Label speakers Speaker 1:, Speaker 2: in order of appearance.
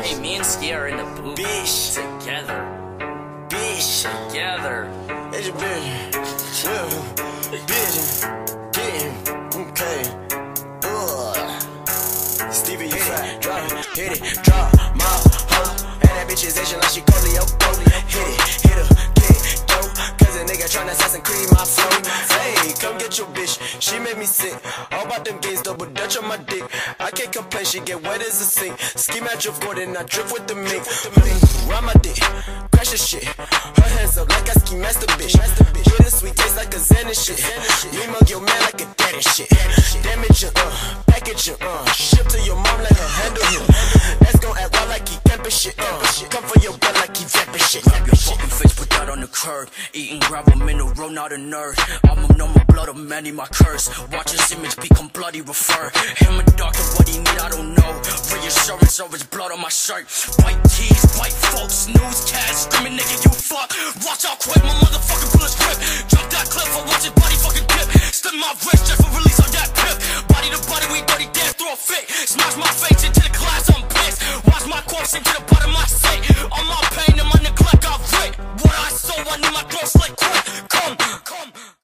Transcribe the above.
Speaker 1: Hey, me and Ski are in the booth.
Speaker 2: Bitch.
Speaker 1: Together.
Speaker 2: Bitch.
Speaker 1: Together.
Speaker 2: It's your bitch. Yeah. Bitch. Damn. Okay. Stevie, hit it, drop it, hit it, drop my hoe. And that bitch is Asian like she Colio. Hit her, get dope. Cause a nigga tryna assassin cream my flow. Hey, come get your bitch, she made me sick. All about them games, double dutch on my dick. I can't complain, she get wet as a sink. Ski match of gold and I drip with the mink. Ride my dick, crash the shit. Her hands up like I ski master bitch. Get a sweet taste like a Zen and shit. Me mug your man like a dad and shit. Damage her, package her, ship to your mom like her handle him. That's gon' act wild like he camping shit. Come for your butt like he zapping shit.
Speaker 1: Grab your fucking face, put that on the curb. Eating gravel mineral, not a nerd. I'ma know my blood, a man need my curse. Watch his image become bloody, refer him a doctor, what he need, I don't know. Reassurance over his blood on my shirt. White tees, white folks, newscast. Screaming nigga, you fuck. Watch out quick, my motherfucking bullets grip. Drop that clip, I watch his body fucking dip. Slip my wrist just for release on that pip. Body to body, we dirty, damn, throw a fit. Smash my face into the glass, I'm pissed. Watch my corpse into the bottom of my seat. All my pain and my neglect, I wreck. What I sow, I need my girl slick quick. Come